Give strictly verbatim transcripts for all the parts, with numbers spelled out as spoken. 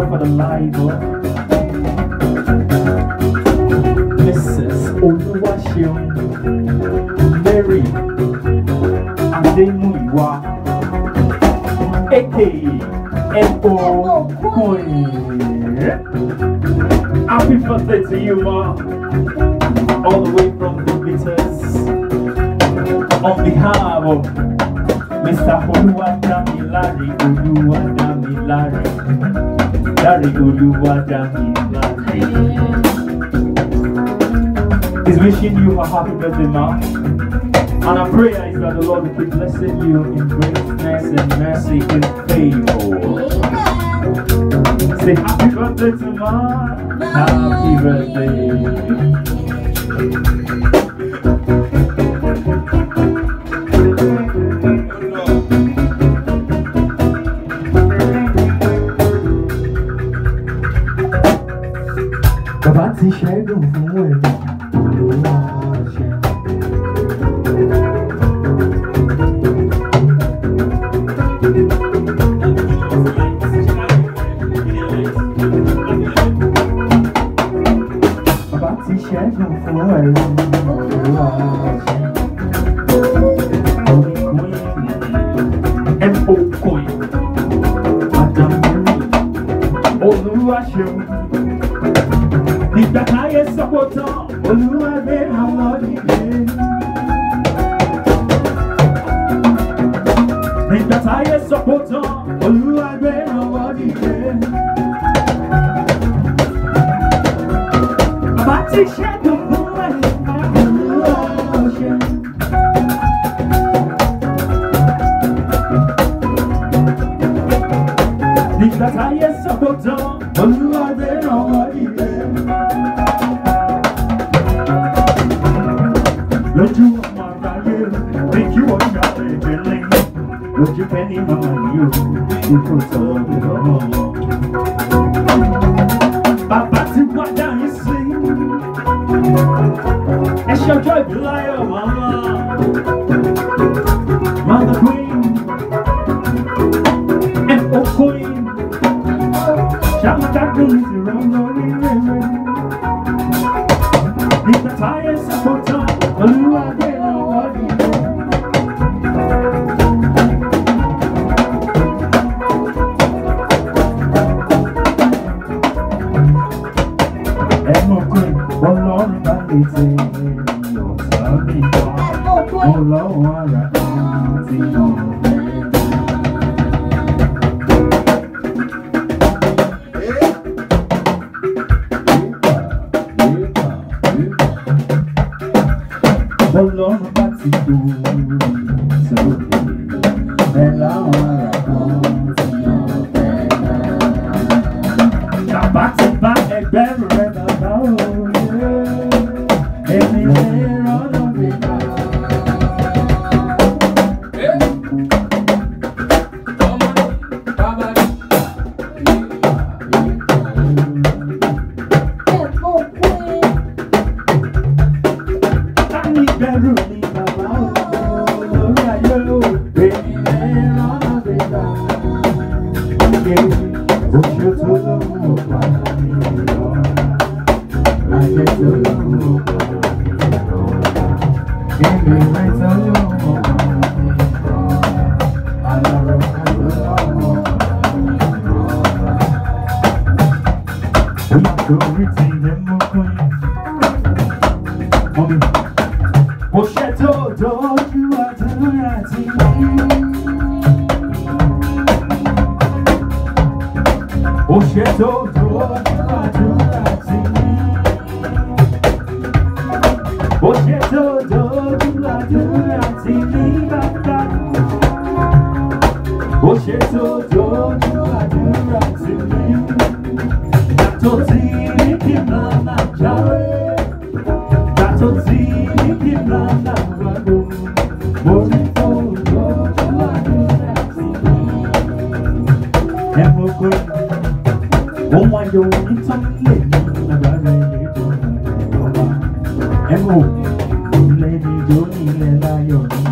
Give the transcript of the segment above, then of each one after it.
God for the life of Missus Oluwaseun Mary Ademuyiwa, aka Epo Queen. Happy birthday to you, Ma. All the way from the Glitters. On behalf of Mister Oluwadamilare, Oluwadamilare, Dari Oluwadamilare. He's wishing you a happy birthday, Ma. And our prayer is that the Lord will keep blessing you in greatness and mercy and favor. Say happy birthday to Ma. Happy birthday. Bàbá ti ṣẹ́gun fún ẹ̀mí Olúwaṣeun. Bàbá ti ṣẹ́gun fún ẹ̀mí Olúwaṣeun. Omi Queen, M O Queen, Madam Mary Olúwaṣeun. Nígbà táyé sọ́pọ̀ tán, Olúwa gbé àwọn dìde. Nígbà táyé sọ́pọ̀ tán, Olúwa gbé àwọn dìde. Bàbá ti ṣẹ́gun fún ẹ̀, Olúwaṣeun. Nígbà táyé sọ́pọ̀ tán, Olúwa gbé àwọn dìde. Lójú ọmọ aráyé, ní kí wọ́n ṣàlẹ̀ ìgbẹ́lẹ̀. Lójú pẹ́ni màmá ní o, ní kò sọ ìrọ̀rùn wọn. Bàbá ti wá dáhùn sí. Ẹ ṣe ọjọ́ ìbí láyọ̀ màmá. Mother Queen, M O Queen, ṣàmùdágún ìrọ̀rùn lórí rere. Nígbà táyé sàpótán, Olúwa gbé àwọn dìde. Ẹ̀mọ́ pé Ọlọ́run bá lè tẹ ọ̀sán mi wá. Ọlọ́run ara ti yàn mí. Ọlọ́run bá ti tó sókè, ẹ láwọn ará kan ti yàn fẹ́lẹ́. Bàbá ti bá ẹgbẹ́rún rẹ̀ bàbá òye, èmi lè rọ́nà mi bá. Ìbẹ̀rù ni bàbá òun lórí ayé o, èmi lè rọ́nà mi bá. Oṣù tó lóhùn ọ̀pá mi lọ́ra, ayé tó lóhùn ọ̀pá mi lọ́ra. Èmi rẹ̀ tó lóhùn ọ̀pá mi lọ́ra, àlọ́rọ̀ kan tó lóhùn ọ̀pá mi lọ́ra. Ó yàtọ̀ orí ti ilẹ̀ mọ́kàn yìí. Mọ́mí. Bó ṣe tó dojú àdúrà tì mí. Bó ṣe tó dojú àdúrà tì mí. Bó ṣe tó dojú àdúrà tì mí bàbá. Bó ṣe tó dojú àdúrà tì mí. Yàtọ̀ tí kí n máa máa jáwé. Yàtọ̀ tí kí n máa máa gbàgbọ́. Mo ní tó dojú àdúrà tì mí. Ẹ mọ̀ pé ohun ayọ̀ ní tán lè ní agbára ilé tó ń bọ̀. Ẹ mọ̀ ilé ìjọ ní ilẹ̀ láyọ̀ ní.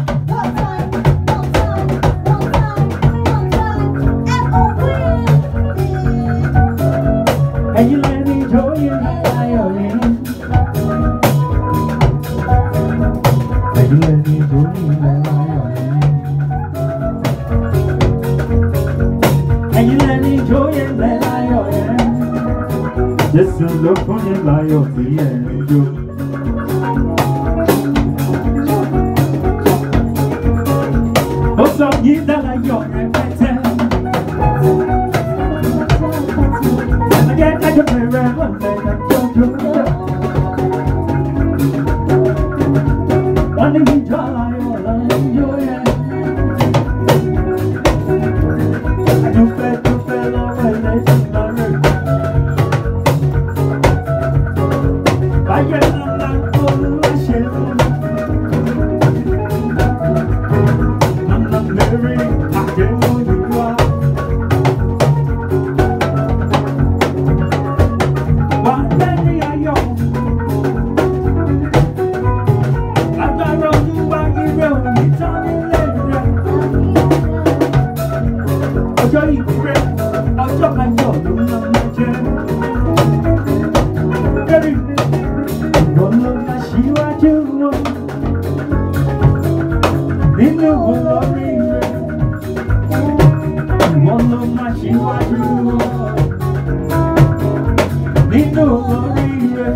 Jésù ló fún ní láyọ̀ tí ẹ̀ ń jó. Ó sọ yìí dálayọ̀ rẹpẹtẹ. Ẹ̀jẹ̀ ẹjọ́ bẹ̀rẹ̀ ọ̀lẹ́ ìdájọ́. Wọ́n ní ìjọ aláyọ̀ láyọ̀ yẹn. Adúpẹ́ dúpẹ́ lọ́wọ́ ẹlẹ́sìn lọ́rẹ̀. Báyẹ̀ lọ́la Olúwa ṣe lọ́la. Màmá Mary àjẹmọ́ ìwà. Wà á lẹ́ni ayọ̀. Agbára Olúwa ire òní tán nílé rẹ̀. Ọjọ́ ìkúrẹ́, ọjọ́ ayọ̀ ló ń lọ jẹ́. Kẹ́rì, ìwọ ló máa ṣíwájú wọn. Nínú olórí rẹ̀, ìwọ ló máa ṣíwájú wọn. Nínú olórí rẹ̀,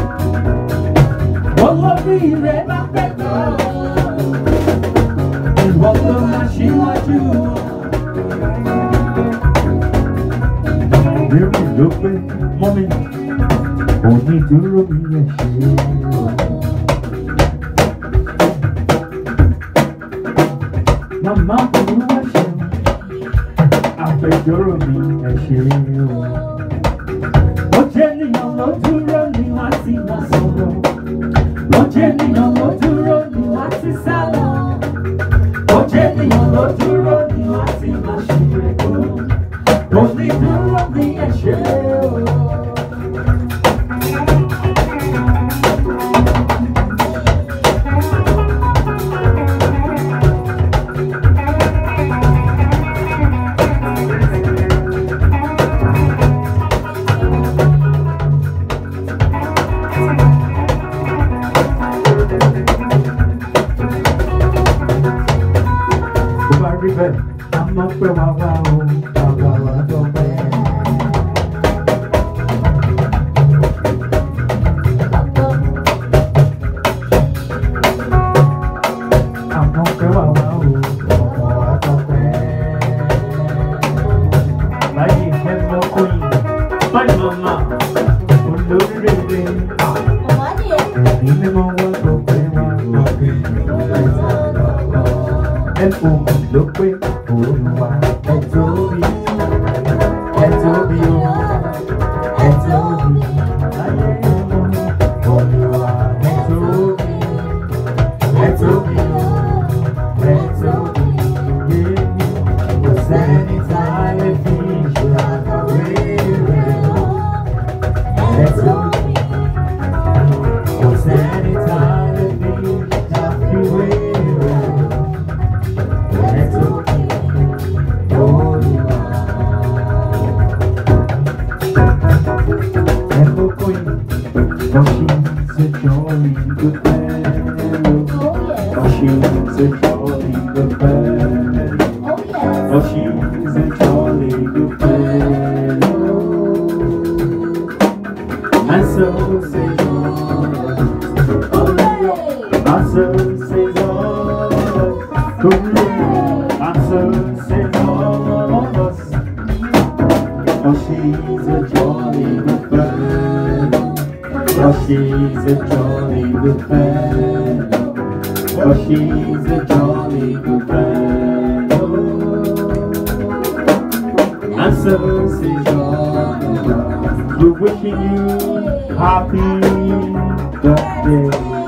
olórí rẹ̀ máa pẹ́ gbọ́. Ìwọ ló máa ṣíwájú wọn. Mary ló pé mọ́mí òní dúró mi yẹn ṣe o. Màmá Olúwa ṣe àpèjọ́rò mi ẹ̀ ṣe o. Ó jẹ́ ènìyàn ló dúró ni wá sí wọn sọ̀rọ̀. Ó jẹ́ ènìyàn ló dúró ni wá sí sálọ. Ó jẹ́ ènìyàn ló dúró ni wá sí wọn ṣe rẹ̀kọ́. Òní dúró mi ẹ̀ ṣe o. I'm not sure how well I'm going to look quick, Olúwa, ẹ tóbi, ẹ tóbi o, ẹ tóbi, láyé o, Olúwa, ẹ tóbi, ẹ tóbi o, ẹ tóbi, yé mi, kò sẹ́ni tá a lè fi ṣàkàwé rẹ̀ o, ẹ tóbi, kò sẹ́ni tá a lè fi ṣàfiwé rẹ̀ o. Oh, she's a jolly good fellow. Oh, she's a jolly good fellow. Oh, she's a jolly good fellow. And so says all of us. And so says all of us. And so says all of us. Oh, she's a jolly good fellow. Oh, she's a jolly good fellow. Oh, she's a jolly good fellow. And so says all of us. We're wishing you happy birthday.